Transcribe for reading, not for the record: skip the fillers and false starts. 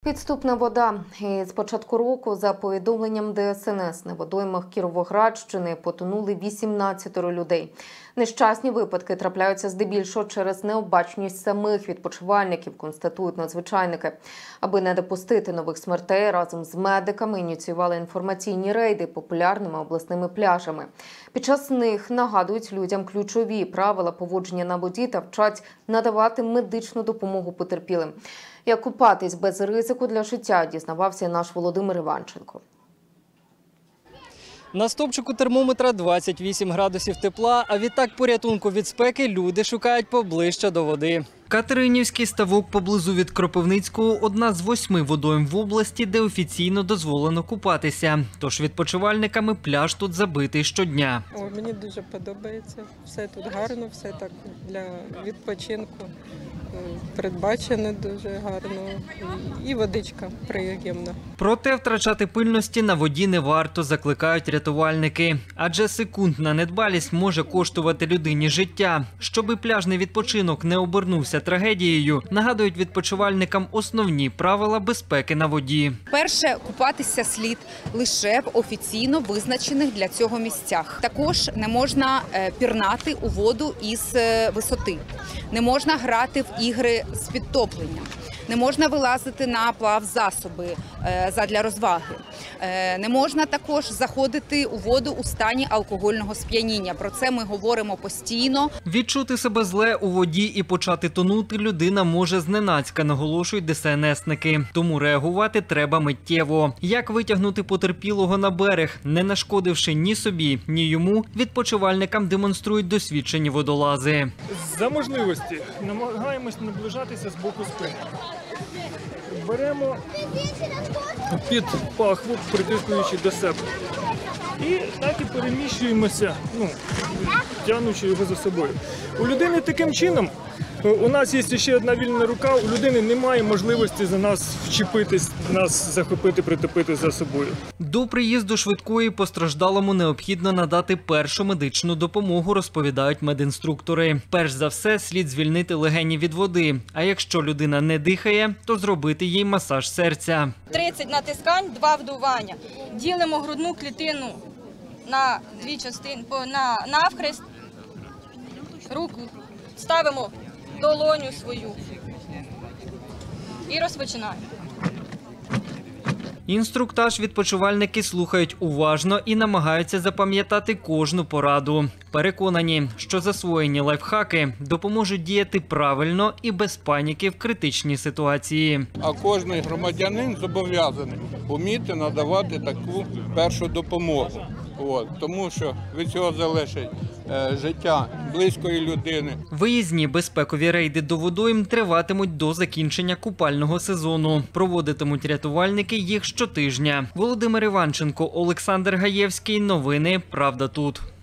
Підступна вода. І з початку року, за повідомленням ДСНС, на водоймах Кіровоградщини потонули 18 людей. Нещасні випадки трапляються здебільшого через необачність самих відпочивальників, констатують надзвичайники. Аби не допустити нових смертей, разом з медиками ініціювали інформаційні рейди популярними обласними пляжами. Під час них нагадують людям ключові правила поводження на воді та вчать надавати медичну допомогу потерпілим. Як купатись без ризику для життя, дізнавався наш Володимир Іванченко. На стовпчику термометра 28 градусів тепла, а відтак порятунку від спеки люди шукають поближче до води. Катеринівський ставок поблизу від Кропивницького – одна з 8 водойм в області, де офіційно дозволено купатися. Тож відпочивальниками пляж тут забитий щодня. Мені дуже подобається. Все тут гарно, все так для відпочинку. Передбачено дуже гарно і водичка приємна. Проте втрачати пильності на воді не варто, закликають рятувальники. Адже секундна недбалість може коштувати людині життя. Щоби пляжний відпочинок не обернувся трагедією, нагадують відпочивальникам основні правила безпеки на воді. Перше, купатися слід лише в офіційно визначених для цього місцях. Також не можна пірнати у воду із висоти, не можна грати в ігри з підтопленням, не можна вилазити на плавзасоби задля розваги, не можна також заходити у воду у стані алкогольного сп'яніння. Про це ми говоримо постійно. Відчути себе зле у воді і почати тонути людина може зненацька, наголошують ДСНСники. Тому реагувати треба миттєво. Як витягнути потерпілого на берег, не нашкодивши ні собі, ні йому, відпочивальникам демонструють досвідчені водолази. За можливості намагаємось наближатися з боку спини. Беремо під пахву, притискуючи до себе. І так і переміщуємося, тягнучи його за собою. У людини таким чином, у нас є ще одна вільна рука, у людини немає можливості за нас вчепитись, нас захопити, притопити за собою. До приїзду швидкої постраждалому необхідно надати першу медичну допомогу, розповідають медінструктори. Перш за все, слід звільнити легені від води. А якщо людина не дихає, то зробити їй масаж серця. 30 натискань, 2 вдування. Ділимо грудну клітину на 2 частини, навхрест, руку ставимо долоню свою і розпочинаємо. Інструктаж відпочивальники слухають уважно і намагаються запам'ятати кожну пораду. Переконані, що засвоєні лайфхаки допоможуть діяти правильно і без паніки в критичній ситуації. А кожен громадянин зобов'язаний вміти надавати таку першу допомогу. Тому що від цього залежить життя близької людини. Виїзні безпекові рейди до водойм триватимуть до закінчення купального сезону. Проводитимуть рятувальники їх щотижня. Володимир Іванченко, Олександр Гаєвський. Новини «Правда тут».